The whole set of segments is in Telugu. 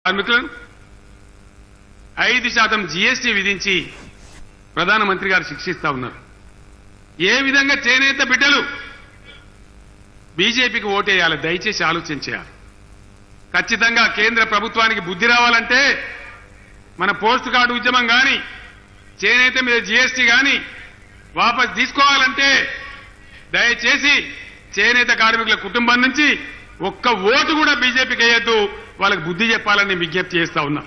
కార్మికులను 5% జీఎస్టీ విధించి ప్రధానమంత్రి గారు శిక్షిస్తా ఉన్నారు. ఏ విధంగా చేనేత బిడ్డలు బీజేపీకి ఓటేయాలి? దయచేసి ఆలోచించేయాలి. ఖచ్చితంగా కేంద్ర ప్రభుత్వానికి బుద్ధి రావాలంటే మన పోస్ట్ కార్డు ఉద్యమం కానీ చేనేత మీద జీఎస్టీ కానీ వాపస్ తీసుకోవాలంటే దయచేసి చేనేత కార్మికుల కుటుంబం నుంచి ఒక్క ఓటు కూడా బీజేపీకి వేయొద్దు. వాళ్ళకి బుద్ధి చెప్పాలని విజ్ఞప్తి చేస్తా ఉన్నా.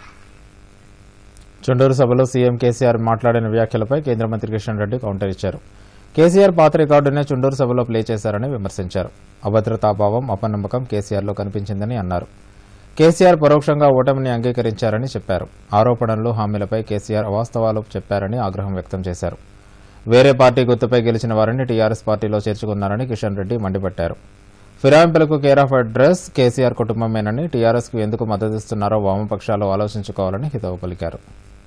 చుండూరు సభలో సీఎం కేసీఆర్ మాట్లాడిన వ్యాఖ్యలపై కేంద్ర మంత్రి కిషన్ రెడ్డి కౌంటర్ ఇచ్చారు. కేసీఆర్ పాత రికార్డునే చుండూరు సభలో ప్లే చేశారని విమర్శించారు. అభద్రతాభావం, అపనమ్మకం కేసీఆర్లో కనిపించిందని అన్నారు. కేసీఆర్ పరోక్షంగా ఓటమిని అంగీకరించారని చెప్పారు. ఆరోపణలు, హామీలపై కేసీఆర్ అవాస్తవాలు చెప్పారని ఆగ్రహం వ్యక్తం చేశారు. వేరే పార్టీ గుర్తుపై గెలిచిన వారిని టీఆర్ఎస్ పార్టీలో చేర్చుకున్నారని కిషన్ రెడ్డి మండిపడ్డారు. ఫిరాయింపులకు కేర్ ఆఫ్ అడ్రస్ కేసీఆర్ కుటుంబమేనని, టీఆర్ఎస్ కు ఎందుకు మద్దతిస్తున్నారో వామపక్షాలు ఆలోచించుకోవాలని హితవు పలికారు.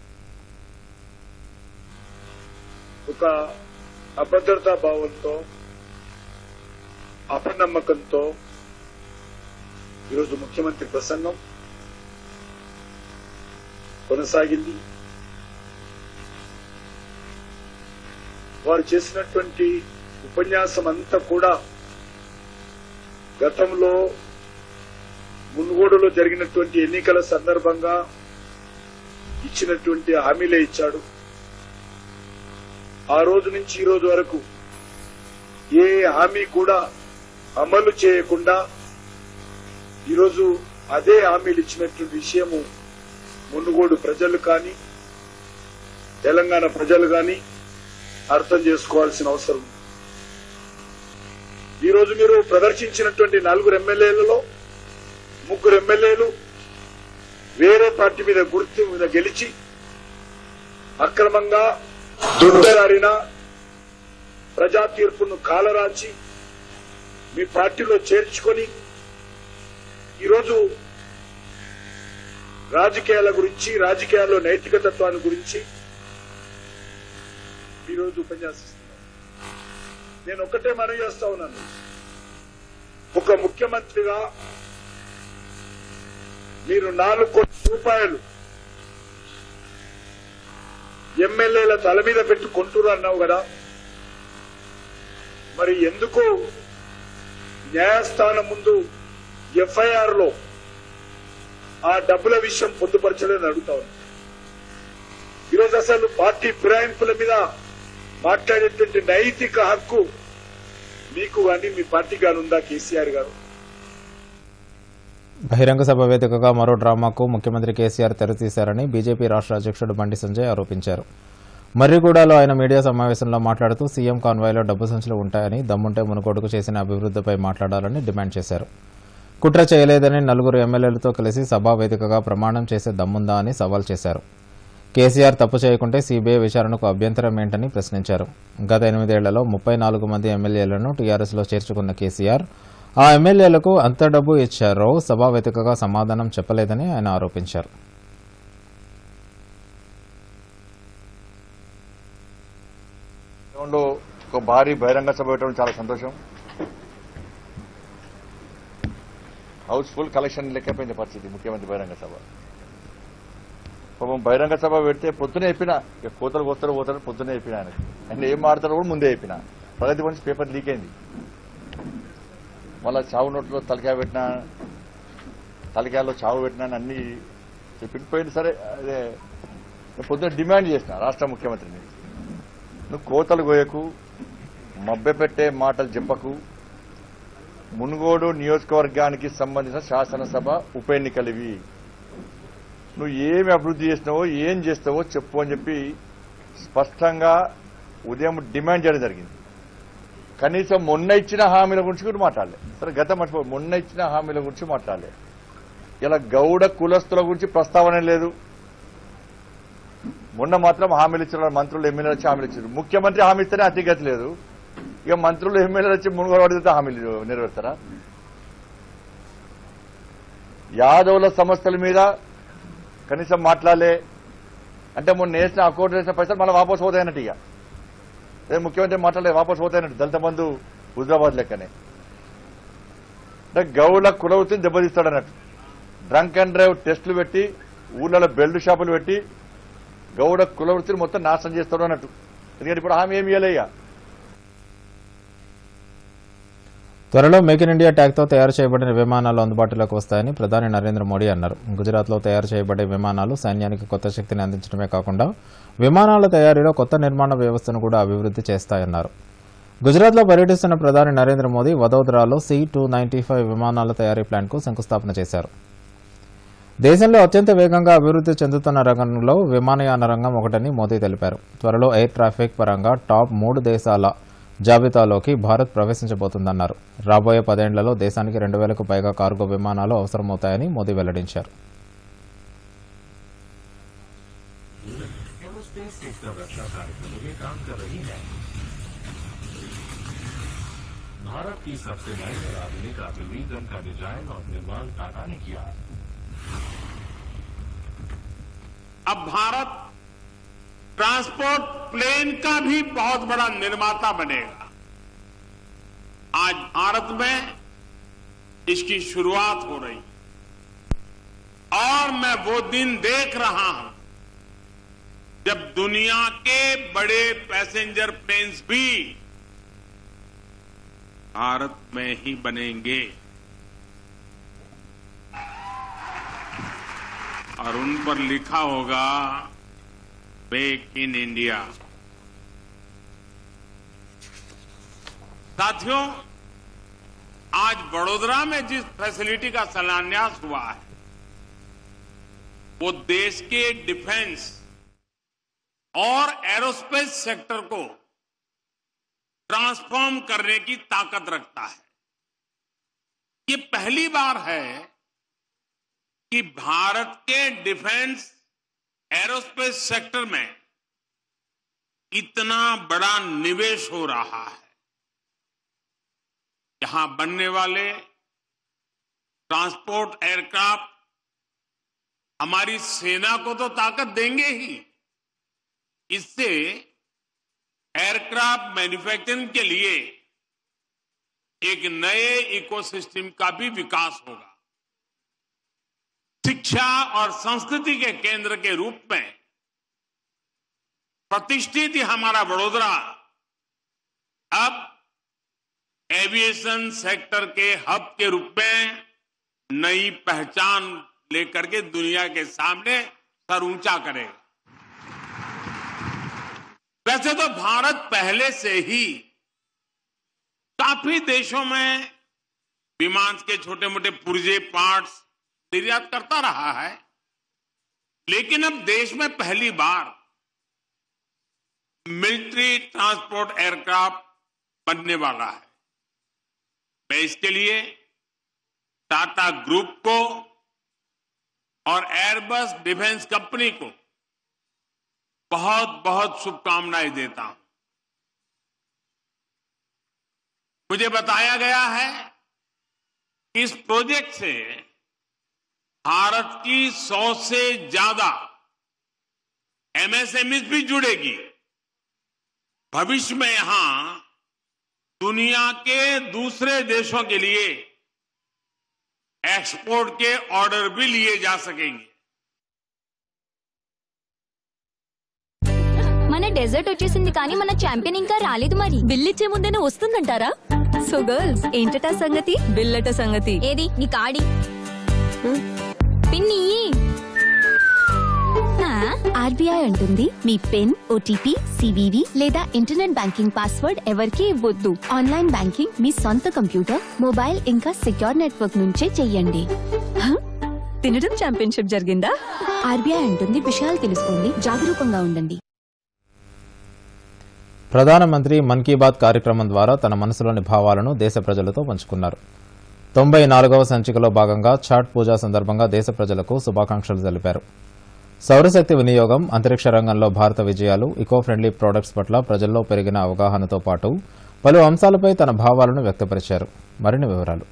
ఒక అభద్రతా భావంతో, అపనమ్మకంతో ఈరోజు ముఖ్యమంత్రి ప్రసంగం కొనసాగింది. వారు చేసినటువంటి ఉపన్యాసం అంతా కూడా గతంలో మున్గోడులో జరిగినటువంటి ఎన్నికల సందర్భంగా ఇచ్చినటువంటి హామీలే ఇచ్చాడు. ఆ రోజు నుంచి ఈ రోజు వరకు ఏ హామీ కూడా అమలు చేయకుండా ఈరోజు అదే హామీలు ఇచ్చినటువంటి విషయము మునుగోడు ప్రజలు కానీ తెలంగాణ ప్రజలు కానీ అర్థం చేసుకోవాల్సిన అవసరం. ఈరోజు మీరు ప్రదర్శించినటువంటి 4 ఎమ్మెల్యేలలో 3 ఎమ్మెల్యేలు వేరే పార్టీ మీద గుర్తు మీద గెలిచి అక్రమంగా దుడ్డరారిన ప్రజా తీర్పును కాలరాచి మీ పార్టీలో చేర్చుకొని ఈరోజు రాజకీయాల గురించి, రాజకీయాల్లో నైతిక తత్వాన్ని గురించి ఈరోజు ఉపన్యాసిస్తున్నారు. నేను ఒక్కటే మనవి చేస్తా ఉన్నాను. ఒక ముఖ్యమంత్రిగా మీరు 4 కోట్ల రూపాయలు ఎమ్మెల్యేల తల మీద పెట్టి కొంటూరు అన్నావు కదా, మరి ఎందుకు న్యాయస్థానం ముందు ఎఫ్ఐఆర్ లో ఆ డబ్బుల విషయం పొందుపరచలేదని అడుగుతా ఉన్నా. ఈరోజు అసలు పార్టీ ఫిరాయింపుల మీద మాట్లాడేటువంటి నైతిక హక్కు మీకు గాని మీ పార్టీ గాని ఉందా కేసీఆర్ గారు? బహిరంగ సభ వేదికగా మరో డ్రామాకు ముఖ్యమంత్రి కేసీఆర్ తెరతీశారని బీజేపీ రాష్ట్ర అధ్యక్షుడు బండి సంజయ్ ఆరోపించారు. మర్రిగూడలో ఆయన మీడియా సమావేశంలో మాట్లాడుతూ సీఎం కాన్వాయ్లో డబ్బు సంచులు ఉంటాయని, దమ్ముంటే మునుగోడుకు చేసిన అభివృద్దిపై మాట్లాడాలని డిమాండ్ చేశారు. కుట్ర చేయలేదని 4 ఎమ్మెల్యేలతో కలిసి సభా వేదికగా ప్రమాణం చేసే దమ్ముందా అని సవాల్ చేశారు. కేసీఆర్ తప్పు చేయకుంటే సీబీఐ విచారణకు అభ్యంతరం ఏంటని ప్రశ్నించారు. గత 8 ఏళ్లలో 34 మంది ఎమ్మెల్యేలను టీఆర్ఎస్లో చేర్చుకున్న కేసీఆర్ ఆ ఎమ్మెల్యేలకు అంత డబ్బు ఇచ్చారో సభా వేదికగా సమాధానం చెప్పలేదని ఆయన ఆరోపించారు. ఒక భారీ బహిరంగ సభ పెట్టడం చాలా సంతోషం. హౌస్ఫుల్ కలెక్షన్ లెక్కపోయింది పరిస్థితి. ముఖ్యమంత్రి బహిరంగ సభ, పాపం బహిరంగ సభ పెడితే పొద్దునే అయిపోయినా, ఇక కోతలు పోతారు పొద్దునే అయిపోయినా. ఆయన ఏం మాడతారో కూడా ముందే అయిపోయినా. ప్రగతి గురించి పేపర్ లీక్ అయింది. మళ్ళా చావు నోట్లో తలకాయలో చావు పెట్టినా అన్ని చెప్పిపోయింది. సరే, అదే పొద్దున డిమాండ్ చేసిన రాష్ట్ర ముఖ్యమంత్రిని, నువ్వు కోతలు కోయకు, మభ్య పెట్టే మాటలు చెప్పకు, మునుగోడు నియోజకవర్గానికి సంబంధించిన శాసనసభ ఉప ఎన్నికలివి, నువ్వు ఏమి అభివృద్ధి చేసినావో ఏం చేస్తావో చెప్పు అని చెప్పి స్పష్టంగా ఉదయం డిమాండ్ చేయడం జరిగింది. కనీసం మొన్న ఇచ్చిన హామీల గురించి కూడా మాట్లాడలే. సరే, గత మర్చిపో, మొన్న ఇచ్చిన హామీల గురించి మాట్లాడలే. ఇలా గౌడ కులస్తుల గురించి ప్రస్తావన లేదు. మొన్న మాత్రం హామీలు ఇచ్చిన మంత్రులు ఎమ్మెల్యేలు వచ్చి హామీలు ఇచ్చారు. ముఖ్యమంత్రి హామీ ఇస్తేనే అతిగతి లేదు, ఇక మంత్రులు ఎమ్మెల్యేలు వచ్చి మునుగోడు పడితే హామీలు నెరవేర్తారా? యాదవుల సమస్యల మీద కనీసం మాట్లాడలే. అంటే మొన్న వేసిన అకౌంట్ వేసిన పైసలు మళ్ళీ వాపసు పోతాయన్నట్టు. ఇక అదే ముఖ్యమంత్రి మాట్లాడలేదు, వాపసు పోతాయన్నట్టు. దళిత బంధు హుజరాబాద్ లెక్కనే. అంటే గౌడ కులవృత్తిని దెబ్బతీస్తాడన్నట్టు. డ్రంక్ అండ్ డ్రైవ్ టెస్టులు పెట్టి ఊళ్ళలో బెల్ట్ షాపులు పెట్టి గౌడ కుల వృత్తిని మొత్తం నాశనం చేస్తాడు అన్నట్టు. ఎందుకంటే ఇప్పుడు హామీ ఏమి ఇవ్వలేక. త్వరలో మేక్ ఇన్ ఇండియా ట్యాగ్తో తయారు చేయబడిన విమానాలు అందుబాటులోకి వస్తాయని ప్రధాని నరేంద్ర మోడీ అన్నారు. గుజరాత్లో తయారు చేయబడే విమానాలు సైన్యానికి కొత్త శక్తిని అందించడమే కాకుండా విమానాల తయారీలో కొత్త నిర్మాణ వ్యవస్థను కూడా అభివృద్ధి చేస్తాయన్నారు. గుజరాత్లో పర్యటిస్తున్న ప్రధాని నరేంద్ర మోదీ వదోదరాలో C-295 విమానాల తయారీ ప్లాంట్కు శంకుస్థాపన చేశారు. దేశంలో అత్యంత వేగంగా అభివృద్ధి చెందుతున్న రంగంలో విమానయాన రంగం ఒకటని మోదీ తెలిపారు. త్వరలో ఎయిర్ ట్రాఫిక్ పరంగా టాప్ 3 దేశాల జాబితాలోకి భారత్ ప్రవేశించబోతుందన్నారు. రాబోయే 10 ఏళ్లలో దేశానికి 2000కు పైగా కార్గో విమానాలు అవసరమవుతాయని మోదీ వెల్లడించారు. भारत की सबसे नई और आधुनिक आधुनिक गन का डिजाइन और निर्माण टाटा ने किया। अब भारत ट्रांसपोर्ट प्लेन का भी बहुत बड़ा निर्माता बनेगा। आज भारत में इसकी शुरुआत हो रही और मैं वो दिन देख रहा हूं जब दुनिया के बड़े पैसेंजर प्लेन्स भी भारत में ही बनेंगे और उन पर लिखा होगा मेक इन इंडिया। साथियों, आज वडोदरा में जिस फैसिलिटी का शिलान्यास हुआ है वो देश के डिफेंस और एरोस्पेस सेक्टर को ट्रांसफॉर्म करने की ताकत रखता है। ये पहली बार है कि भारत के डिफेंस एरोस्पेस सेक्टर में इतना बड़ा निवेश हो रहा है। यहां बनने वाले ट्रांसपोर्ट एयरक्राफ्ट हमारी सेना को तो ताकत देंगे ही, इससे एयरक्राफ्ट मैन्युफैक्चरिंग के लिए एक नए इकोसिस्टम का भी विकास होगा। शिक्षा और संस्कृति के केंद्र के रूप में प्रतिष्ठित हमारा वडोदरा अब एविएशन सेक्टर के हब के रूप में नई पहचान लेकर के दुनिया के सामने सर ऊंचा करेगा। वैसे तो भारत पहले से ही काफी देशों में विमान के छोटे मोटे पुर्जे पार्ट्स निर्यात करता रहा है, लेकिन अब देश में पहली बार मिलिट्री ट्रांसपोर्ट एयरक्राफ्ट बनने वाला है। मैं इसके लिए टाटा ग्रुप को और एयरबस डिफेंस कंपनी को बहुत बहुत शुभकामनाएं देता हूं। मुझे बताया गया है कि इस प्रोजेक्ट से भारत की 100 से ज्यादा एमएसएमई भी जुड़ेगी। भविष्य में यहां दुनिया के दूसरे देशों के लिए एक्सपोर्ट के ऑर्डर भी लिए जा सकेंगे। మన డెజర్ట్ వచ్చేసింది కానీ మన ఛాంపియన్ ఇంకా రాలేదు. మరి బిల్లిచ్చే ముందేనే వస్తుందంటారా? సో గర్ల్స్, ఏంటట సంగతి? బిల్లట సంగతి ఏది నీ కాడి పిన్ని? ఆర్బీఐ అంటుంది మీ పిన్, ఓటీపీ, సివివి లేదా ఇంటర్నెట్ బ్యాంకింగ్ పాస్వర్డ్ ఎవరికీ ఇవ్వొద్దు. ఆన్లైన్ బ్యాంకింగ్ మీ సొంత కంప్యూటర్, మొబైల్ ఇంకా సెక్యూర్ నెట్వర్క్ నుంచే చెయ్యండి. తినడం ఛాంపియన్షిప్ జరిగిందా? ఆర్బీఐ అంటుంది విషయాలు తెలుసుకోండి, జాగరూకంగా ఉండండి. ప్రధానమంత్రి మన్ కీ బాత్ కార్యక్రమం ద్వారా తన మనసులోని భావాలను దేశ ప్రజలతో పంచుకున్నారు. 94వ సంచికలో భాగంగా ఛాట్ పూజ సందర్భంగా దేశ ప్రజలకు శుభాకాంక్షలు తెలిపారు. సౌరశక్తి వినియోగం, అంతరిక్ష రంగంలో భారత విజయాలు, ఇకో ఫ్రెండ్లీ ప్రొడక్ట్స్ పట్ల ప్రజల్లో పెరిగిన అవగాహనతో పాటు పలు అంశాలపై తన భావాలను వ్యక్తపరిచారు. మరిన్ని వివరాలు.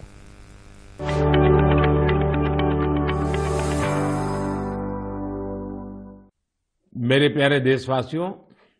मेरे प्यारे देशवासियों,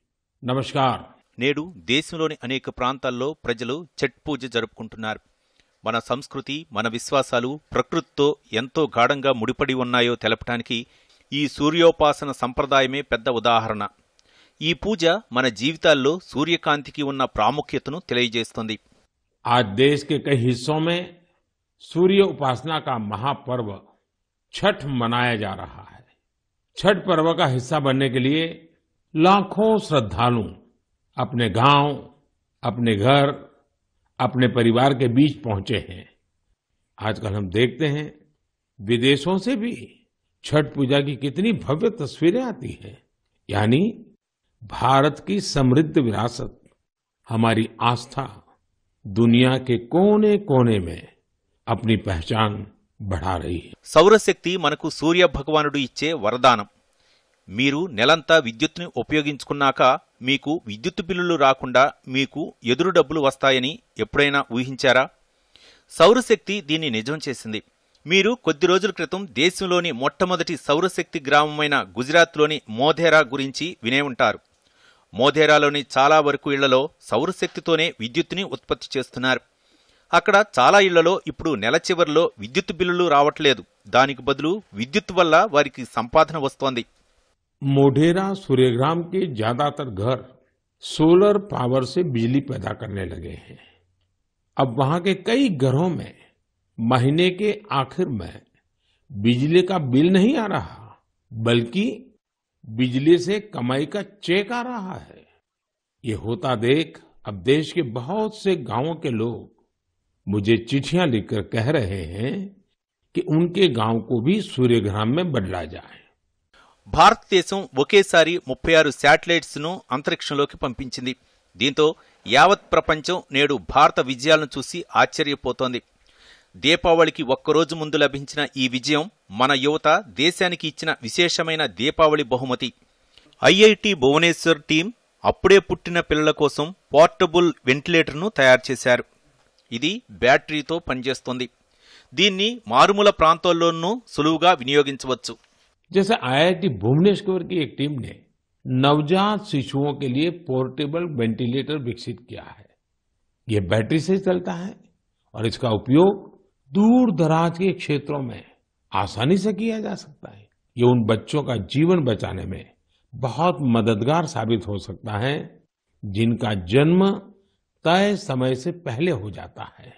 नमस्कार. నేడు దేశంలోని అనేక ప్రాంతాల్లో ప్రజలు ఛట్ పూజ జరుపుకుంటున్నారు. మన సంస్కృతి, మన విశ్వాసాలు ప్రకృతితో ఎంతో గాఢంగా ముడిపడి ఉన్నాయో తెలపడానికి ఈ సూర్యోపాసన సంప్రదాయమే పెద్ద ఉదాహరణ. ఈ పూజ మన జీవితాల్లో సూర్యకాంతికి ఉన్న ప్రాముఖ్యతను తెలియజేస్తుంది. आज देश के कई हिस्सों में सूर्य उपासना का महापर्व छठ मनाया जा रहा है। छठ पर्व का हिस्सा बनने के लिए लाखों श्रद्धालु अपने गांव, अपने घर, अपने परिवार के बीच पहुंचे हैं। आजकल हम देखते हैं विदेशों से भी छठ पूजा की कितनी भव्य तस्वीरें आती हैं। यानी भारत की समृद्ध विरासत, हमारी आस्था दुनिया के कोने कोने में अपनी पहचान बढ़ा रही है. సౌరశక్తి మనకు సూర్య భగవానుడు ఇచ్చే వరదానం. మీరు నెలంతా విద్యుత్తుని ఉపయోగించుకున్నాక మీకు విద్యుత్తు బిల్లులు రాకుండా మీకు ఎదురు డబ్బులు వస్తాయని ఎప్పుడైనా ఊహించారా? సౌరశక్తి దీన్ని నిజం చేసింది. మీరు కొద్ది రోజుల క్రితం దేశంలోని మొట్టమొదటి సౌరశక్తి గ్రామమైన గుజరాత్లోని మోధేరా గురించి వినే ఉంటారు. మోధేరాలోని చాలా వరకు ఇళ్లలో సౌరశక్తితోనే విద్యుత్తుని ఉత్పత్తి చేస్తున్నారు. అక్కడ చాలా ఇళ్లలో ఇప్పుడు నెల చివరిలో విద్యుత్ బిల్లులు రావట్లేదు. దానికి బదులు విద్యుత్ వల్ల వారికి సంపాదన వస్తోంది. मोढेरा सूर्यग्राम के ज्यादातर घर सोलर पावर से बिजली पैदा करने लगे हैं. अब वहां के कई घरों में महीने के आखिर में बिजली का बिल नहीं आ रहा, बल्कि बिजली से कमाई का चेक आ रहा है. ये होता देख अब देश के बहुत से गांवों के लोग मुझे चिट्ठियां लिखकर कह रहे हैं कि उनके गांव को भी सूर्यग्राम में बदला जाए. భారతదేశం ఒకేసారి 36 శాటిలైట్స్ ను అంతరిక్షంలోకి పంపించింది. దీంతో యావత్ ప్రపంచం నేడు భారత విజయాలను చూసి ఆశ్చర్యపోతోంది. దీపావళికి ఒక్కరోజు ముందు లభించిన ఈ విజయం మన యువత దేశానికి ఇచ్చిన విశేషమైన దీపావళి బహుమతి. ఐఐటి భువనేశ్వర్ టీం అప్పుడే పుట్టిన పిల్లల కోసం పోర్టబుల్ వెంటిలేటర్ను తయారు చేశారు. ఇది బ్యాటరీతో పనిచేస్తుంది. దీన్ని మారుమూల ప్రాంతాల్లోనూ సులువుగా వినియోగించవచ్చు. जैसे आईआईटी भुवनेश्वर की एक टीम ने नवजात शिशुओं के लिए पोर्टेबल वेंटिलेटर विकसित किया है. ये बैटरी से चलता है और इसका उपयोग दूर दराज के क्षेत्रों में आसानी से किया जा सकता है. ये उन बच्चों का जीवन बचाने में बहुत मददगार साबित हो सकता है जिनका जन्म तय समय से पहले हो जाता है.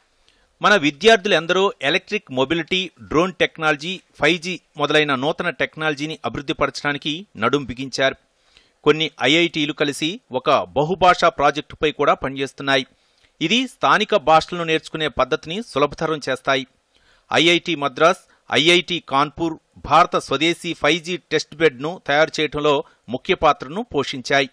మన విద్యార్థులు ఎందరో electric mobility, drone technology, 5G మొదలైన నూతన టెక్నాలజీని అభివృద్ధిపరచడానికి నడుం బిగించారు. కొన్ని ఐఐటీలు కలిసి ఒక బహుభాషా ప్రాజెక్టుపై కూడా పనిచేస్తున్నాయి. ఇది స్థానిక భాషలను నేర్చుకునే పద్ధతిని సులభతరం చేస్తాయి. ఐఐటి మద్రాస్, ఐఐటి కాన్పూర్ భారత స్వదేశీ 5G టెస్ట్ బెడ్ను తయారు చేయడంలో ముఖ్య పాత్రను పోషించాయి.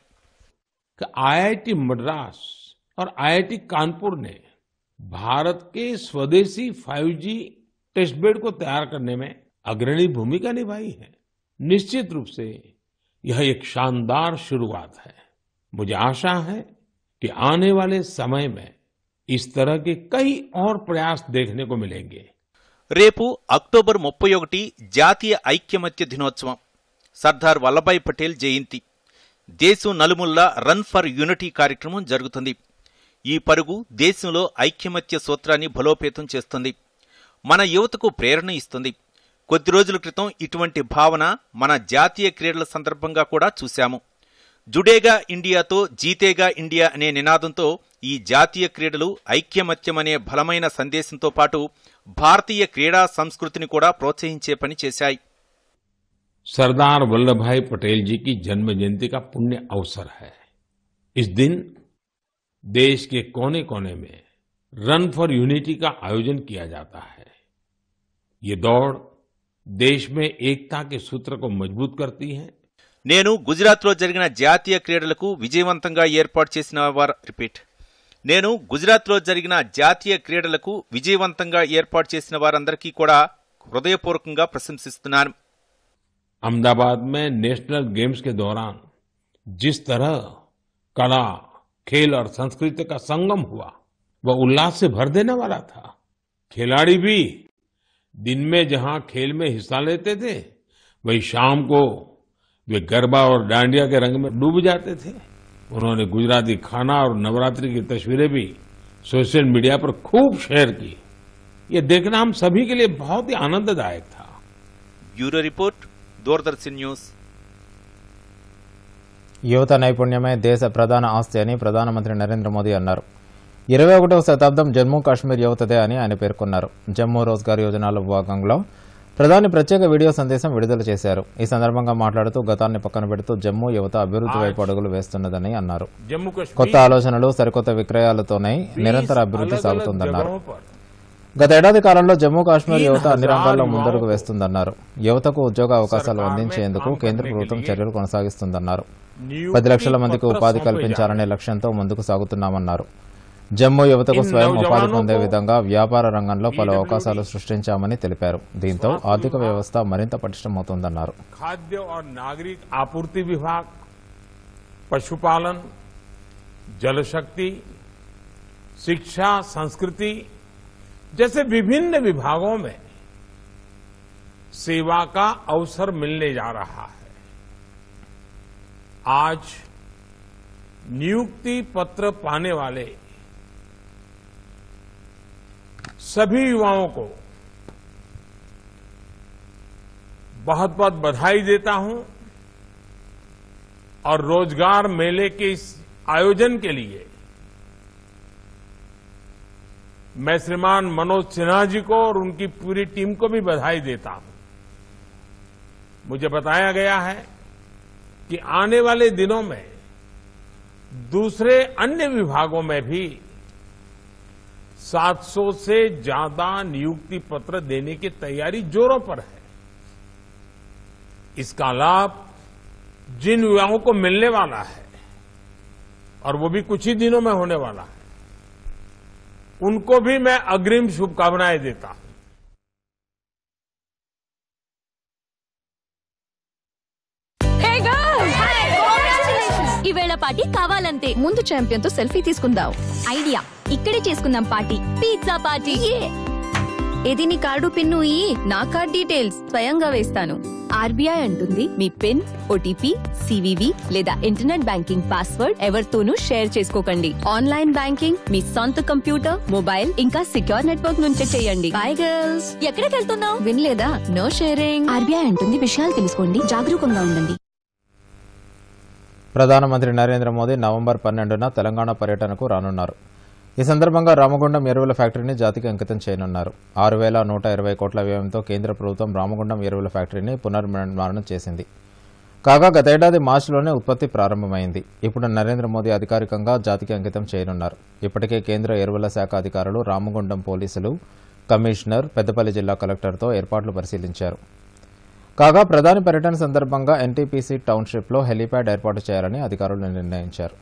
ఐఐటి మద్రాస్ और आईआईटी कानपुर ने भारत के स्वदेशी 5G टेस्ट बेड को तैयार करने में अग्रणी भूमिका निभाई है. निश्चित रूप से यह एक शानदार शुरुआत है. मुझे आशा है कि आने वाले समय में इस तरह के कई और प्रयास देखने को मिलेंगे. రేపు అక్టోబర్ 31 జాతీయ ఐక్యమత్య దినోత్సవం, సర్దార్ వల్లభాయ్ పటేల్ జయంతి. దేశం నలుమూలలా రన్ ఫర్ యూనిటీ కార్యక్రమం జరుగుతుంది. ఈ పరుగు దేశంలో ఐక్యమత్య సూత్రాన్ని బలోపేతం చేస్తుంది. మన యువతకు ప్రేరణ ఇస్తుంది. కొద్ది రోజుల క్రితం ఇటువంటి భావన మన జాతీయ క్రీడల సందర్భంగా కూడా చూశాము. జుడేగా ఇండియాతో జీతేగా ఇండియా అనే నినాదంతో ఈ జాతీయ క్రీడలు ఐక్యమత్యం అనే బలమైన సందేశంతో పాటు భారతీయ క్రీడా సంస్కృతిని కూడా ప్రోత్సహించే పని చేశాయి. सरदार वल्लभ भाई पटेल जी की जन्म जयंती का पुण्य अवसर है. इस दिन देश के कोने कोने में रन फॉर यूनिटी का आयोजन किया जाता है. ये दौड़ देश में एकता के सूत्र को मजबूत करती है. నేను గుజరాత్లో జరిగిన జాతీయ క్రీడలకు విజయవంతంగా ఏర్పాటు చేసిన వారందరికీ కూడా హృదయపూర్వకంగా ప్రశంసిస్తున్నాను. अहमदाबाद में नेशनल गेम्स के दौरान जिस तरह कला, खेल और संस्कृति का संगम हुआ, वह उल्लास से भर देने वाला था. खिलाड़ी भी दिन में जहां खेल में हिस्सा लेते थे, वही शाम को वे गरबा और डांडिया के रंग में डूब जाते थे. उन्होंने गुजराती खाना और नवरात्रि की तस्वीरें भी सोशल मीडिया पर खूब शेयर की। ये देखना हम सभी के लिए बहुत ही आनंददायक था। Bureau report, Doordarshan news. యువత నైపుణ్యమే దేశ ప్రధాన ఆస్తి అని ప్రధానమంత్రి నరేంద్ర మోదీ అన్నారు. 21వ శతాబ్దం జమ్మూ కాశ్మీర్ యువతదే అని ఆయన పేర్కొన్నారు. జమ్మూ రోజ్గార్ యోజనలో భాగంగా ప్రధాని ప్రత్యేక వీడియో సందేశం విడుదల చేశారు. ఈ సందర్భంగా మాట్లాడుతూ గతాన్ని పక్కన పెడుతూ జమ్మూ యువత అభివృద్ధి వైపు అడుగులు వేస్తుందని అన్నారు. కొత్త ఆలోచనలు, సరికొత్త విక్రయాలతోనే నిరంతర అభివృద్ధి సాగుతుందన్నారు. గత ఏడాది కాలంలో జమ్మూ కాశ్మీర్ యువత అన్ని రంగాల్లో ముందడుగు వేస్తుందన్నారు. యువతకు ఉద్యోగ అవకాశాలు అందించేందుకు కేంద్ర ప్రభుత్వం చర్యలు కొనసాగిస్తుందన్నారు. 10 లక్షల మందికి ఉపాధి కల్పించాలనే లక్ష్యంతో ముందుకు సాగుతున్నామన్నారు. జమ్మూ యువతకు స్వయం ఉపాధి పొందే విధంగా వ్యాపార రంగంలో పలు అవకాశాలు సృష్టించామని తెలిపారు. దీంతో ఆర్థిక వ్యవస్థ మరింత పటిష్టమవుతుందన్నారు. खाद्य और नागरिक आपूर्ति विभाग, पशुपालन, जलशक्ति, शिक्षा, संस्कृति जैसे विभिन्न विभागों में सेवा का अवसर मिलने जा रहा है। आज नियुक्ति पत्र पाने वाले सभी युवाओं को बहुत बहुत बधाई देता हूं और रोजगार मेले के इस आयोजन के लिए मैं श्रीमान मनोज सिन्हा जी को और उनकी पूरी टीम को भी बधाई देता हूं। मुझे बताया गया है कि आने वाले दिनों में दूसरे अन्य विभागों में भी 700 से ज्यादा नियुक्ति पत्र देने की तैयारी जोरों पर है। इसका लाभ जिन युवाओं को मिलने वाला है और वो भी कुछ ही दिनों में होने वाला है, उनको भी मैं अग्रिम शुभकामनाएं देता हूं। ఈవేళ పార్టీ కావాలంతే. ముందు ఛాంపియన్ తో సెల్ఫీ తీసుకుందాం. ఐడియా, ఇక్కడే చేసుకుందాం పార్టీ. Pizza party. ఇది నీ కార్డు పిన్ను నా కార్డ్ డీటెయిల్స్ స్వయంగా వేస్తాను. ఆర్బీఐ అంటుంది మీ పిన్, ఓటీపీ, సివివి లేదా ఇంటర్నెట్ బ్యాంకింగ్ పాస్వర్డ్ ఎవరితోనూ షేర్ చేసుకోకండి. ఆన్లైన్ బ్యాంకింగ్ మీ సొంత కంప్యూటర్, మొబైల్ ఇంకా సిక్యూర్ నెట్వర్క్ నుంచే చేయండి. Bye girls. ఎక్కడికి వెళ్తున్నావు? వినలేదా? No sharing. ఆర్బీఐ అంటుంది విషయాలు తెలుసుకోండి, జాగరూకంగా ఉండండి. ప్రధానమంత్రి నరేంద్ర మోదీ నవంబర్ 12న తెలంగాణ పర్యటనకు రానున్నారు. ఈ సందర్భంగా రామగుండం ఎరువుల ఫ్యాక్టరీని జాతికి అంకితం చేయనున్నారు. 6,120 కోట్ల వ్యయంతో కేంద్ర ప్రభుత్వం రామగుండం ఎరువుల ఫ్యాక్టరీని పునర్నిర్మాణం చేసింది. కాగా గతేడాది మార్చిలోనే ఉత్పత్తి ప్రారంభమైంది. ఇప్పుడు నరేంద్ర మోదీ అధికారికంగా జాతికి అంకితం చేయనున్నారు. ఇప్పటికే కేంద్ర ఎరువుల శాఖ అధికారులు రామగుండం పోలీసులు, కమిషనర్, పెద్దపల్లి జిల్లా కలెక్టర్తో ఏర్పాట్లు పరిశీలించారు. కాగా ప్రధాని పర్యటన సందర్భంగా ఎన్టీపీసీ టౌన్షిప్లో హెలీప్యాడ్ ఏర్పాటు చేయాలని అధికారులు నిర్ణయించారు.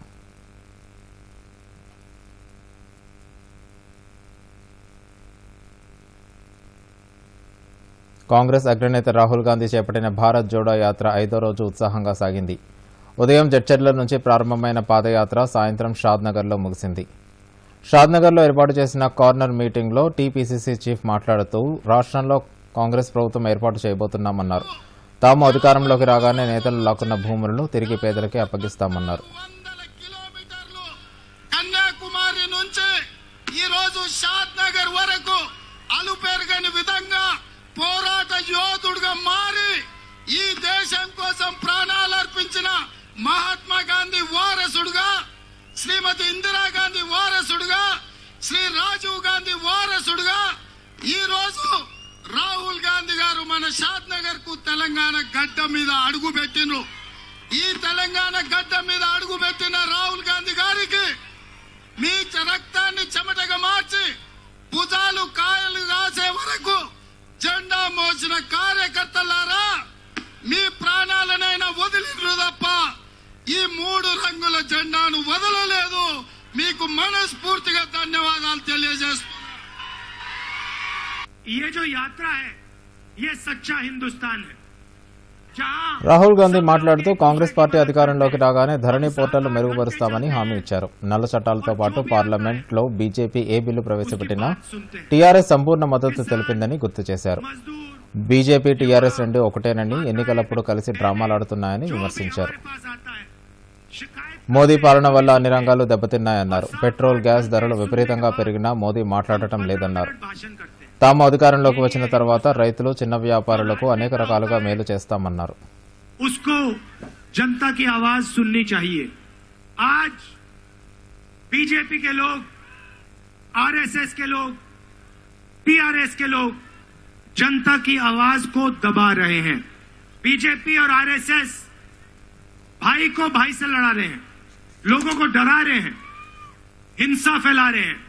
కాంగ్రెస్ అగ్రనేత రాహుల్ గాంధీ చేపట్టిన భారత్ జోడో యాత్ర 5వ రోజు ఉత్సాహంగా సాగింది. ఉదయం జడ్చర్ల నుంచి ప్రారంభమైన పాదయాత్ర సాయంత్రం షాద్నగర్లో ముగిసింది. షాద్నగర్లో ఏర్పాటు చేసిన కార్నర్ మీటింగ్లో టీపీసీసీ చీఫ్ మాట్లాడుతూ రాష్ట్రంలో కాంగ్రెస్ ప్రభుత్వం ఏర్పాటు చేయబోతున్నామన్నారు. తాము అధికారంలోకి రాగానే నేతలు లాక్కున్న భూములను తిరిగి పేదలకే అప్పగిస్తామన్నారు. కన్యాకుమారి నుంచి ఈ రోజు షాద్నగర్ వరకు అలుపెరగని విధంగా పోరాట యోధుడుగా మారి ఈ దేశం కోసం ప్రాణాలు అర్పించిన మహాత్మా గాంధీ వారసుడుగా, శ్రీమతి ఇందిరాగాంధీ వారసుడుగా, శ్రీ రాజీవ్ గాంధీ వారసుడుగా ఈ రోజు రాహుల్ గాంధీ గారు మన షాద్నగర్ కు తెలంగాణ గడ్డ మీద అడుగు పెట్టిండ్రు. ఈ తెలంగాణ గడ్డ మీద అడుగు పెట్టిన రాహుల్ గాంధీ గారికి మీ రక్తాన్ని చెమటగా మార్చి భుజాలు కాయలు కాసే వరకు జెండా మోసిన కార్యకర్తలారా, మీ ప్రాణాలనైనా వదిలిండ్రు తప్ప ఈ 3 రంగుల జెండాను వదలలేదు. మీకు మనస్ఫూర్తిగా ధన్యవాదాలు తెలియజేస్తున్నా. ये जो यात्रा है ये सच्चा हिंदुस्तान है. రాహుల్ గాంధీ మాట్లాడుతూ కాంగ్రెస్ పార్టీ అధికారంలోకి రాగానే ధరణి పోర్టల్ మెరుగుపరుస్తామని హామీ ఇచ్చారు. నల్ల చట్టాలతో పాటు పార్లమెంట్లో బీజేపీ ఏ బిల్లు ప్రవేశపెట్టినా టీఆర్ఎస్ సంపూర్ణ మద్దతు తెలిపిందని గుర్తు చేశారు. బీజేపీ, టీఆర్ఎస్ రెండు ఒకటేనని, ఎన్నికలప్పుడు కలిసి డ్రామాలాడుతున్నాయని విమర్శించారు. మోదీ పాలన వల్ల అన్ని రంగాలు దెబ్బతిన్నాయన్నారు. పెట్రోల్, గ్యాస్ ధరలు విపరీతంగా పెరిగినా మోదీ మాట్లాడటం లేదన్నారు. తాము అధికారంలోకి వచ్చిన తర్వాత రైతులు, చిన్న వ్యాపారులకు అనేక రకాలుగా మేలు చేస్తామన్నారు. उसको जनता की आवाज सुननी चाहिए. आज बीजेपी के लोग, आरएसएस के लोग, टीआरएस के लोग जनता की आवाज को दबा रहे हैं. बीजेपी और आरएसएस भाई को भाई से लड़ा रहे हैं, लोगों को डरा रहे हैं, हिंसा फैला रहे हैं.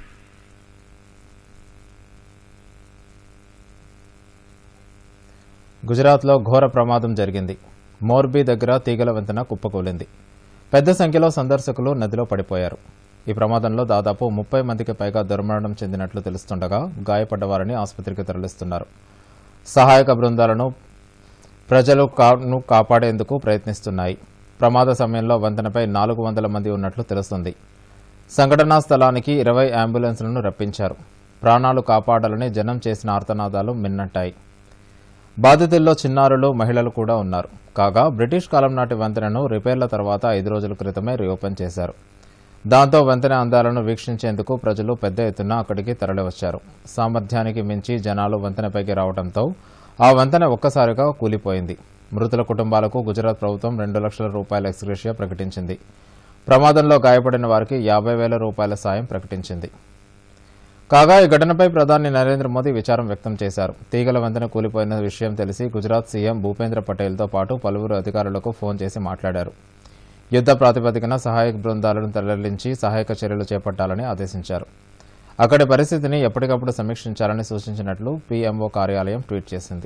గుజరాత్లో ఘోర ప్రమాదం జరిగింది. మోర్బీ దగ్గర తీగల వంతెన కుప్పకూలింది. పెద్ద సంఖ్యలో సందర్శకులు నదిలో పడిపోయారు. ఈ ప్రమాదంలో దాదాపు 30 మందికి పైగా దుర్మరణం చెందినట్లు తెలుస్తుండగా గాయపడ్డవారిని ఆసుపత్రికి తరలిస్తున్నారు. సహాయక బృందాలను ప్రజలు కాపాడేందుకు ప్రయత్నిస్తున్నాయి. ప్రమాద సమయంలో వంతెనపై 400 మంది ఉన్నట్లు తెలుస్తుంది. సంఘటనా స్థలానికి 20 అంబులెన్స్లను రప్పించారు. ప్రాణాలు కాపాడాలని జనం చేసిన ఆర్తనాదాలు మిన్నట్టాయి. బాధితుల్లో చిన్నారులు, మహిళలు కూడా ఉన్నారు. కాగా బ్రిటిష్ కాలం నాటి వంతెనను రిపేర్ల తర్వాత 5 రోజుల క్రితమే రీఓపెన్ చేశారు. దాంతో వంతెన అందాలను వీక్షించేందుకు ప్రజలు పెద్ద ఎత్తున అక్కడికి తరలివచ్చారు. సామర్థ్యానికి మించి జనాలు వంతెనపైకి రావడంతో ఆ వంతెన ఒక్కసారిగా కూలిపోయింది. మృతుల కుటుంబాలకు గుజరాత్ ప్రభుత్వం 2 లక్షల రూపాయల ఎక్స్గ్రేషియా ప్రకటించింది. ప్రమాదంలో గాయపడిన వారికి 50,000 రూపాయల సాయం ప్రకటించింది. కాగా ఈ ఘటనపై ప్రధాని నరేంద్ర మోదీ విచారం వ్యక్తం చేశారు. తీగల వంతెన కూలిపోయిన విషయం తెలిసి గుజరాత్ సీఎం భూపేంద్ర పటేల్తో పాటు పలువురు అధికారులకు ఫోన్ చేసి మాట్లాడారు. యుద్ద ప్రాతిపదికన సహాయక బృందాలను తరలించి సహాయక చర్యలు చేపట్టాలని ఆదేశించారు. అక్కడి పరిస్థితిని ఎప్పటికప్పుడు సమీక్షించాలని సూచించినట్లు పీఎంఓ కార్యాలయం ట్వీట్ చేసింది.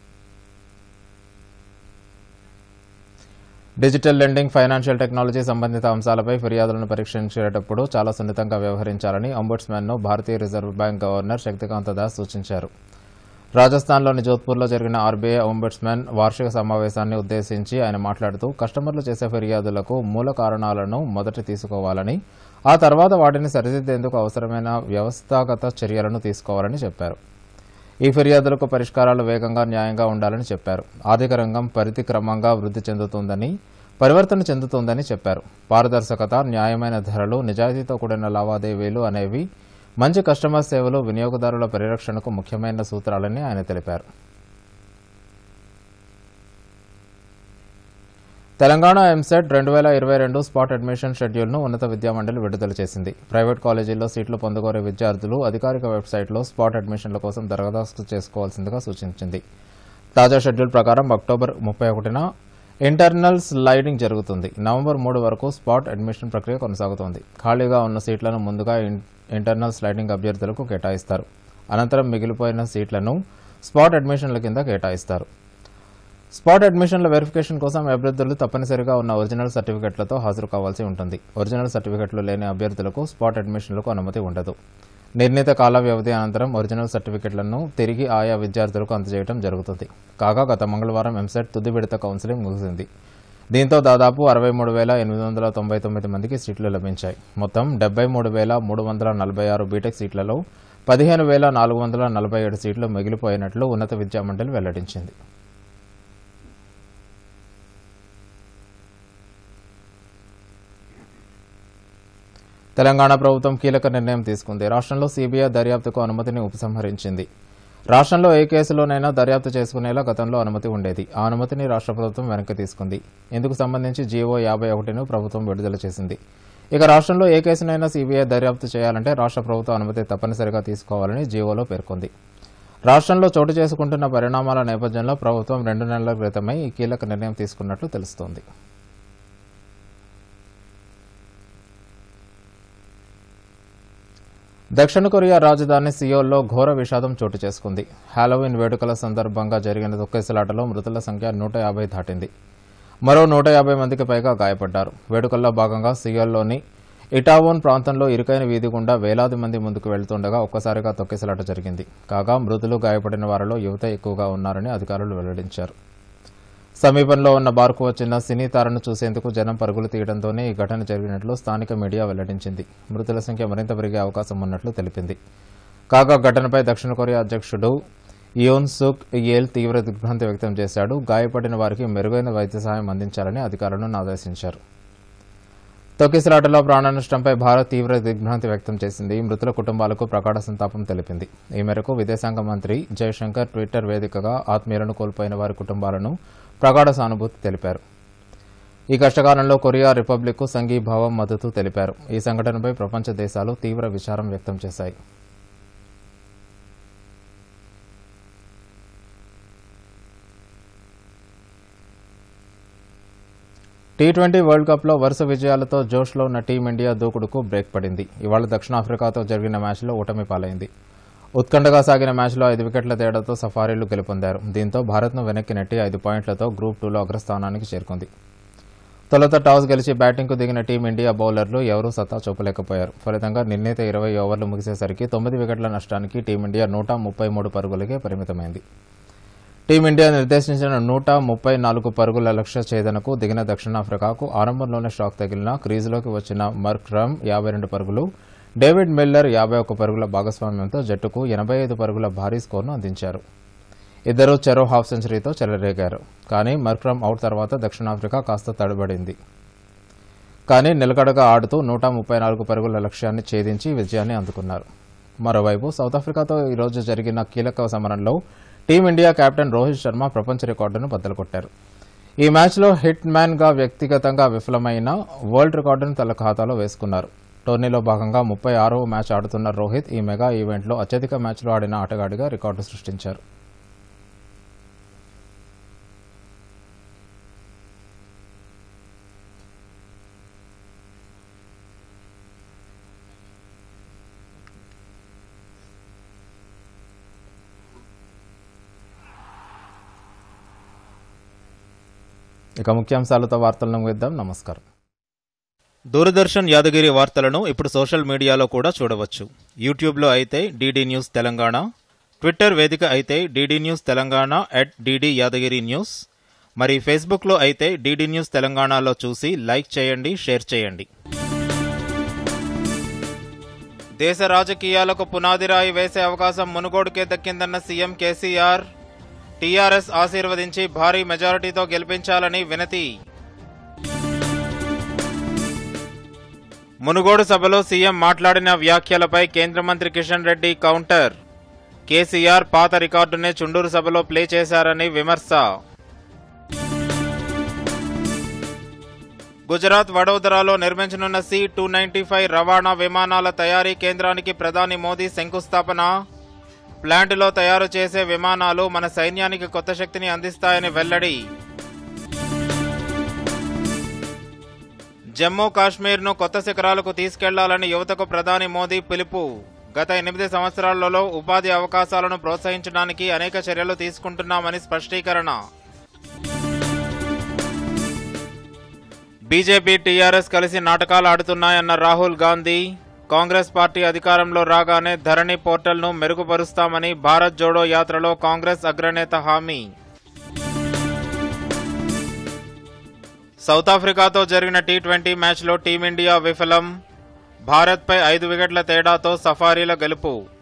డిజిటల్ లెండింగ్, ఫైనాన్షియల్ టెక్నాలజీ సంబంధిత అంశాలపై ఫిర్యాదులను పరీక్షించేటప్పుడు చాలా సున్నితంగా వ్యవహరించాలని అంబుడ్స్మన్ను భారతీయ reserve bank governor Shaktikanta Das సూచించారు. రాజస్థాన్లోని జోధ్పూర్లో జరిగిన ఆర్బీఐ అంబుడ్స్మన్ వార్షిక సమావేశాన్ని ఉద్దేశించి ఆయన మాట్లాడుతూ కస్టమర్లు చేసే ఫిర్యాదులకు మూల కారణాలను మొదట తీసుకోవాలని, ఆ తర్వాత వాటిని సరిదిద్దేందుకు అవసరమైన వ్యవస్థాగత చర్యలను తీసుకోవాలని చెప్పారు. ఈ ఫిర్యాదులకు పరిష్కారాలు వేగంగా, న్యాయంగా ఉండాలని చెప్పారు. ఆర్థిక రంగం పరిధి క్రమంగా వృద్ధి చెందుతుందని, పరివర్తన చెందుతుందని చెప్పారు. పారదర్శకత, న్యాయమైన ధరలు, నిజాయితీతో కూడిన లావాదేవీలు అనేవి మంచి కస్టమర్ సేవలు, వినియోగదారుల పరిరక్షణకు ముఖ్యమైన సూత్రాలని ఆయన తెలిపారు. తెలంగాణ ఎంసెట్ 2022 స్పాట్ అడ్మిషన్ షెడ్యూల్ను ఉన్నత విద్యామండలి విడుదల చేసింది. ప్రైవేట్ కాలేజీల్లో సీట్లు పొందుకోరే విద్యార్థులు అధికారిక వెబ్సైట్లో స్పాట్ అడ్మిషన్ల కోసం దరఖాస్తు చేసుకోవాల్సిందిగా సూచించింది. తాజా షెడ్యూల్ ప్రకారం అక్టోబర్ 31న ఇంటర్నల్ స్లైడింగ్ జరుగుతుంది. నవంబర్ 3 వరకు స్పాట్ అడ్మిషన్ ప్రక్రియ కొనసాగుతోంది. ఖాళీగా ఉన్న సీట్లను ముందుగా ఇంటర్నల్ స్లైడింగ్ అభ్యర్థులకు కేటాయిస్తారు. అనంతరం మిగిలిపోయిన సీట్లను స్పాట్ అడ్మిషన్ల కింద కేటాయిస్తారు. స్పాట్ అడ్మిషన్ల వెరిఫికేషన్ కోసం అభ్యర్థులు తప్పనిసరిగా ఉన్న ఒరిజినల్ సర్టిఫికెట్లతో హాజరు కావాల్సి ఉంటుంది. ఒరిజినల్ సర్టిఫికెట్లు లేని అభ్యర్థులకు స్పాట్ అడ్మిషన్లకు అనుమతి ఉండదు. నిర్ణీత కాల వ్యవధి అనంతరం ఒరిజినల్ సర్టిఫికెట్లను తిరిగి ఆయా విద్యార్థులకు అందజేయడం జరుగుతుంది. కాగా గత మంగళవారం ఎంసెట్ తుది విడత కౌన్సిలింగ్ ముగిసింది. దీంతో దాదాపు 63,899 మందికి సీట్లు లభించాయి. మొత్తం 73,346 బీటెక్ సీట్లలో 15,447 సీట్లు మిగిలిపోయినట్లు ఉన్నత విద్యామండలి వెల్లడించింది. తెలంగాణ ప్రభుత్వం కీలక నిర్ణయం తీసుకుంది. రాష్ట్రంలో సీబీఐ దర్యాప్తుకు అనుమతిని ఉపసంహరించింది. రాష్ట్రంలో ఏ కేసులోనైనా దర్యాప్తు చేసుకునేలా గతంలో అనుమతి ఉండేది. ఆ అనుమతిని రాష్ట్ర ప్రభుత్వం వెనక్కి తీసుకుంది. ఇందుకు సంబంధించి జీవో 51ను ప్రభుత్వం విడుదల చేసింది. ఇక రాష్ట్రంలో ఏ కేసునైనా సీబీఐ దర్యాప్తు చేయాలంటే రాష్ట్ర ప్రభుత్వ అనుమతి తప్పనిసరిగా తీసుకోవాలని జీవోలో పేర్కొంది. రాష్ట్రంలో చోటు చేసుకుంటున్న పరిణామాల నేపథ్యంలో ప్రభుత్వం 2 నెలల క్రితమే ఈ కీలక నిర్ణయం తీసుకున్నట్లు తెలుస్తోంది. దక్షిణ కొరియా రాజధాని సియోల్లో ఘోర విషాదం చోటు చేసుకుంది. హాలోవిన్ వేడుకల సందర్భంగా జరిగిన తొక్కిసలాటలో మృతుల సంఖ్య 150 దాటింది. మరో 150 మందికి పైగా గాయపడ్డారు. వేడుకల్లో భాగంగా సియోల్లోని ఇటావోన్ ప్రాంతంలో ఇరుకైన వీధి గుండా వేలాది మంది ముందుకు వెళ్తుండగా ఒక్కసారిగా తొక్కిసలాట జరిగింది. కాగా మృతులు, గాయపడిన వారిలో యువత ఎక్కువగా ఉన్నారని అధికారులు వెల్లడించారు. సమీపంలో ఉన్న బార్కు వచ్చిన సినీ తారను చూసేందుకు జనం పరుగులు తీయడంతోనే ఈ ఘటన జరిగినట్లు స్థానిక మీడియా వెల్లడించింది. మృతుల సంఖ్య మరింత పెరిగే అవకాశం ఉన్నట్లు తెలిపింది. కాగా ఘటనపై దక్షిణ కొరియా అధ్యక్షుడు యోన్ సుక్ యేల్ తీవ్ర దిగ్భ్రాంతి వ్యక్తం చేశాడు. గాయపడిన వారికి మెరుగైన వైద్య సాయం అందించాలని అధికారులను ఆదేశించారు. తొక్కిసలాటలో ప్రాణ నష్టంపై భారత్ తీవ్ర దిగ్భ్రాంతి వ్యక్తం చేసింది. మృతుల కుటుంబాలకు ప్రగాఢ సంతాపం తెలిపింది. ఈ మేరకు విదేశాంగ మంత్రి జయశంకర్ ట్విట్టర్ వేదికగా ఆత్మీయులను కోల్పోయిన వారి కుటుంబాలను ప్రగాఢ సానుభూతి తెలిపారు. ఈ కష్టకాలంలో కొరియా రిపబ్లిక్కు సంఘీభావం మద్దతు తెలిపారు. ఈ సంఘటనపై ప్రపంచ దేశాలు తీవ్ర విచారం వ్యక్తం చేశాయి. టీ20 వరల్డ్ కప్లో వరుస విజయాలతో జోష్లో ఉన్న టీమిండియా దూకుడుకు బ్రేక్ పడింది. ఇవాళ దక్షిణాఫ్రికాతో జరిగిన మ్యాచ్లో ఓటమి పాలైంది. ఉత్కంఠగా సాగిన మ్యాచ్లో 5 వికెట్ల తేడాతో సఫారీలు గెలుపొందారు. దీంతో భారత్ను వెనక్కి నెట్టి 5 పాయింట్లతో గ్రూప్ 2లో అగ్రస్థానానికి చేరుకుంది. తొలుత టాస్ గెలిచి బ్యాటింగ్కు దిగిన టీమిండియా బౌలర్లు ఎవరూ సత్తా చూపలేకపోయారు. ఫలితంగా నిర్ణీత 20 ఓవర్లు ముగిసేసరికి 9 వికెట్ల నష్టానికి టీమిండియా 133 పరుగులకే పరిమితమైంది. టీమిండియా నిర్దేశించిన 134 పరుగుల లక్ష్య ఛేదనకు దిగిన దక్షిణాఫ్రికాకు ఆరంభంలోనే షాక్ తగిలిన క్రీజులోకి వచ్చిన మార్క్రమ్ 52 పరుగులు, డేవిడ్ మిల్లర్ 51 పరుగుల భాగస్వామ్యంతో జట్టుకు 85 పరుగుల భారీ స్కోరును అందించారు. ఇద్దరూ చెరో హాఫ్ సెంచరీతో చెలరేగారు. కానీ మార్క్రమ్ అవుట్ తర్వాత దక్షిణాఫ్రికా కాస్త తడబడింది. కానీ నిలకడగా ఆడుతూ 134 పరుగుల లక్ష్యాన్ని ఛేదించి విజయాన్ని అందుకున్నారు. మరోవైపు సౌత్ ఆఫ్రికాతో ఈరోజు జరిగిన కీలక సమరంలో టీమిండియా కెప్టెన్ రోహిత్ శర్మ ప్రపంచ రికార్డును బద్దలుకొట్టారు. ఈ మ్యాచ్లో హిట్ మ్యాన్గా వ్యక్తిగతంగా విఫలమైన వరల్డ్ రికార్డును తన ఖాతాలో వేసుకున్నారు. టోర్నీలో భాగంగా 36వ మ్యాచ్ ఆడుతున్న రోహిత్ ఈ మెగా ఈవెంట్లో అత్యధిక మ్యాచ్లు ఆడిన ఆటగాడిగా రికార్డు సృష్టించారు. ఇక ముఖ్యాంశాలతో వార్తలను ముగిద్దాం. నమస్కారం. దూరదర్శన్ యాదగిరి వార్తలను ఇప్పుడు సోషల్ మీడియాలో కూడా చూడవచ్చు. యూట్యూబ్లో అయితే డీడీ న్యూస్ తెలంగాణ, ట్విట్టర్ వేదిక అయితే DD news Telangana @DD Yadagiri news, మరి ఫేస్బుక్లో అయితే డీడీ న్యూస్ తెలంగాణలో చూసి లైక్ చేయండి, షేర్ చేయండి. దేశ రాజకీయాలకు పునాదిరాయి వేసే అవకాశం మునుగోడుకే దక్కిందన్న సీఎం కేసీఆర్. టీఆర్ఎస్ ఆశీర్వదించి భారీ మెజారిటీతో గెలిపించాలని వినతి. మునుగోడు సభలో సీఎం మాట్లాడిన వ్యాఖ్యలపై కేంద్ర మంత్రి కిషన్ రెడ్డి కౌంటర్. కేసీఆర్ పాత రికార్డునే చుండూరు సభలో ప్లే చేశారని విమర్శ. గుజరాత్ వడోదరాలో నిర్మించనున్న C-295 రవాణా విమానాల తయారీ కేంద్రానికి ప్రధాని మోదీ శంకుస్థాపన. ప్లాంటులో తయారు చేసే విమానాలు మన సైన్యానికి కొత్త శక్తిని అందిస్తాయని వెల్లడి. జమ్మూ కాశ్మీర్ను కొత్త శిఖరాలకు తీసుకెళ్లాలని యువతకు ప్రధాని మోదీ పిలుపు. గత 8 సంవత్సరాలలో ఉపాధి అవకాశాలను ప్రోత్సహించడానికి అనేక చర్యలు తీసుకుంటున్నామని స్పష్టీకరణ. బీజేపీ టీఆర్ఎస్ కలిసి నాటకాలు ఆడుతున్నాయన్న రాహుల్ గాంధీ. కాంగ్రెస్ పార్టీ అధికారంలో రాగానే ధరణి పోర్టల్ను మెరుగుపరుస్తామని భారత్ జోడో యాత్రలో కాంగ్రెస్ అగ్రనేత హామీ. సౌత్ ఆఫ్రికాతో జరిగిన టీ20 మ్యాచ్లో టీమిండియా విఫలం. భారత్పై 5 వికెట్ల తేడాతో సఫారీల గెలుపు.